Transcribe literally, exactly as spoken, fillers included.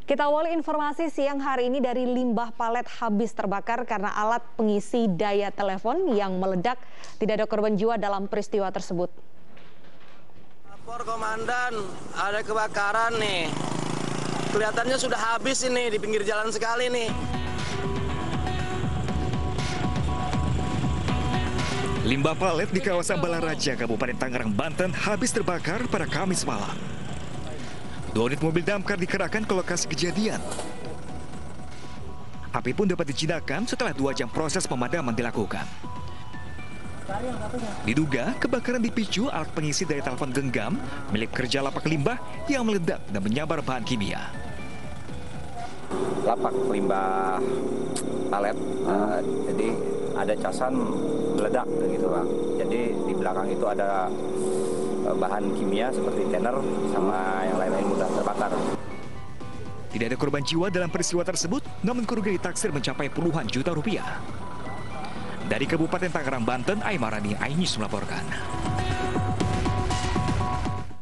Kita awali informasi siang hari ini dari limbah palet habis terbakar karena alat pengisi daya telepon yang meledak. Tidak ada korban jiwa dalam peristiwa tersebut. Lapor komandan, ada kebakaran nih. Kelihatannya sudah habis ini di pinggir jalan sekali nih. Limbah palet di kawasan Balaraja, Kabupaten Tangerang, Banten habis terbakar pada Kamis malam. Dua unit mobil damkar dikerahkan ke lokasi kejadian. Api pun dapat dijinakan setelah dua jam proses pemadaman dilakukan. Diduga kebakaran dipicu alat pengisi daya telepon genggam milik kerja lapak limbah yang meledak dan menyambar bahan kimia. Lapak limbah palet, uh, jadi ada casan meledak gitu Bang. Jadi di belakang itu ada bahan kimia seperti tenor sama yang lain-lain mudah terbakar. Tidak ada korban jiwa dalam peristiwa tersebut, namun kerugian ditaksir mencapai puluhan juta rupiah. Dari Kabupaten Tangerang, Banten, Aimarani Ainus melaporkan.